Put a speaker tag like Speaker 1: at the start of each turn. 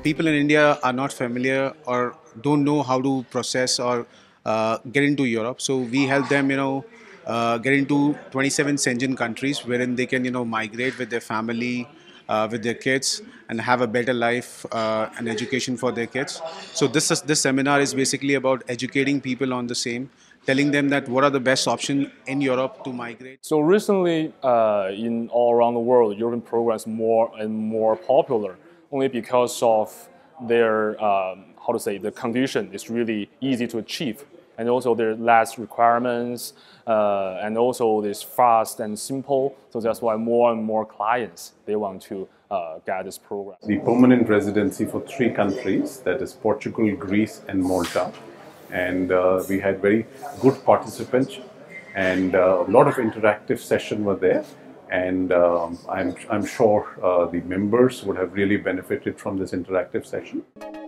Speaker 1: people in India are not familiar or don't know how to process or get into Europe. So we help them, get into 27 Schengen countries wherein they can, migrate with their family, with their kids, and have a better life and education for their kids. So this seminar is basically about educating people on the same, telling them that what are the best options in Europe to migrate.
Speaker 2: So recently, in all around the world, European programs more and more popular only because of their how to say the condition is really easy to achieve, and also there are less requirements, and also it's fast and simple. So that's why more and more clients they want to get this program.
Speaker 3: The permanent residency for 3 countries, that is Portugal, Greece, and Malta. And we had very good participants, and a lot of interactive sessions were there. And I'm sure the members would have really benefited from this interactive session.